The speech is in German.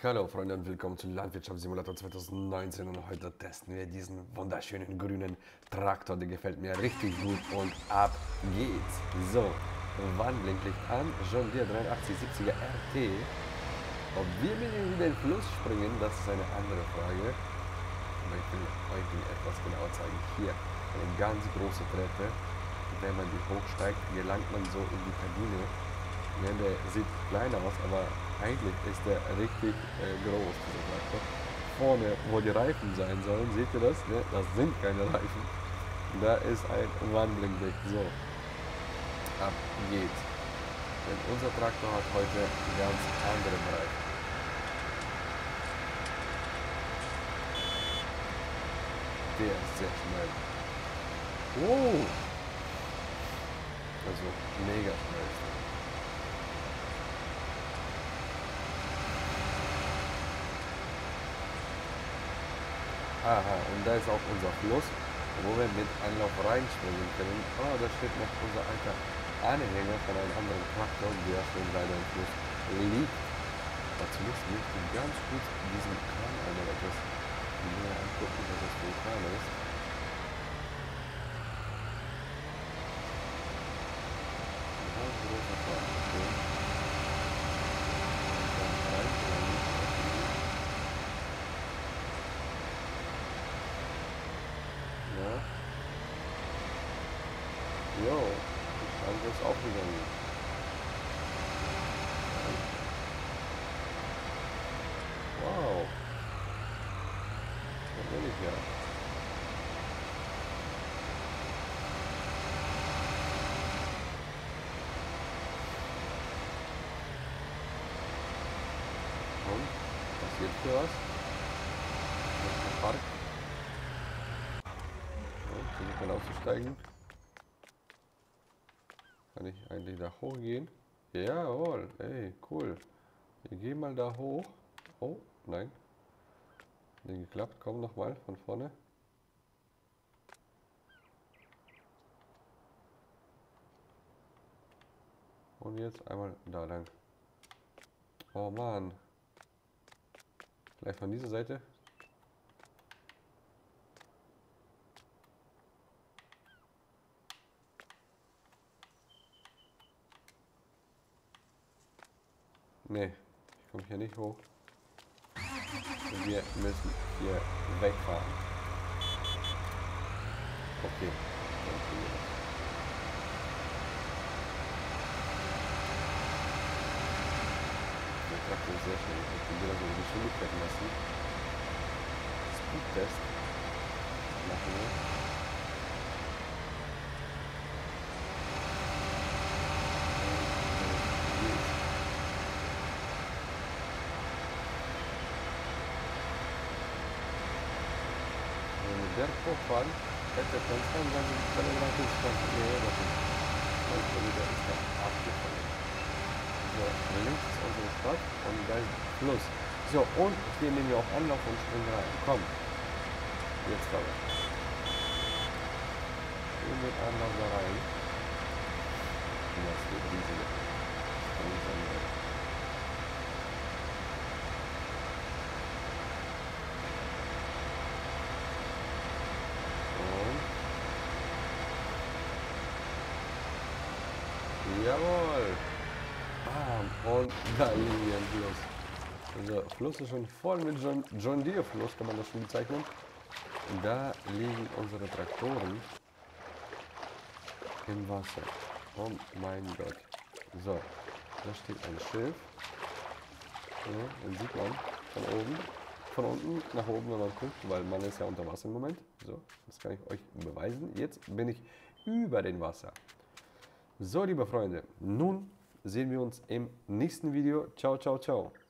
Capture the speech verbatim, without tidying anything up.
Hallo Freunde und willkommen zu Landwirtschaftssimulator zweitausendneunzehn und heute testen wir diesen wunderschönen grünen Traktor, der gefällt mir richtig gut und ab geht's. So, Warnblinklicht an, John Deere dreiundachtzig siebziger R T. Ob wir mit ihm in den Fluss springen, das ist eine andere Frage. Aber ich will euch den etwas genauer zeigen. Hier eine ganz große Treppe. Wenn man die hochsteigt, gelangt man so in die Kabine. Ja, der sieht klein aus, aber eigentlich ist der richtig äh, groß, dieser Traktor. Vorne, wo die Reifen sein sollen, seht ihr das? Ne? Das sind keine Reifen. Da ist ein Warnblinklicht. So, ab geht's. Denn unser Traktor hat heute ganz andere Reifen. Der ist sehr schnell. Oh! Also mega schnell. Aha, und da ist auch unser Fluss, wo wir mit Anlauf reinspringen können. Oh, da steht noch unser alter Anhänger von einem anderen Traktor, der schon leider im Fluss liegt. Aber zunächst möchte ich ganz kurz diesen Kran einmal etwas näher angucken, was das für ein Kran ist. Ein großer Kran, okay. Ja. Jo, die Schranke ist aufgegangen. Wow. Da bin ich ja. Und? Passiert hier was? Das ist der Park. Versuchen mal aufzusteigen. Kann ich eigentlich da hochgehen? Jawohl, ey, cool. Wir gehen mal da hoch. Oh, nein. Nicht geklappt, komm nochmal von vorne. Und jetzt einmal da lang. Oh Mann. Vielleicht von dieser Seite. Nee, ich komme hier nicht hoch. Wir müssen hier wegfahren. Okay. Der Traktor ist sehr schnell. Ich möchte wieder so die Geschwindigkeit messen. Speedtest machen wir. Der Vorfahren hätte ganz ganz ganz keine Leistungsstand mehr machen. Und wieder ist er abgefallen. So, links ist unsere Stadt und da ist Fluss. So, und wir nehmen ja auch Anlauf und springen rein. Komm. Jetzt aber. Wir mit Anlauf da rein. Und das wird riesig. Jawohl! Bam! Und da liegen wir im Fluss. Unser Fluss ist schon voll mit John, John Deere Fluss, kann man das schon bezeichnen. Und da liegen unsere Traktoren im Wasser. Oh mein Gott. So, da steht ein Schiff. Ja, den sieht man von oben, von unten nach oben, wenn man guckt, weil man ist ja unter Wasser im Moment. So, das kann ich euch beweisen. Jetzt bin ich über dem Wasser. So, liebe Freunde, nun sehen wir uns im nächsten Video. Ciao, ciao, ciao.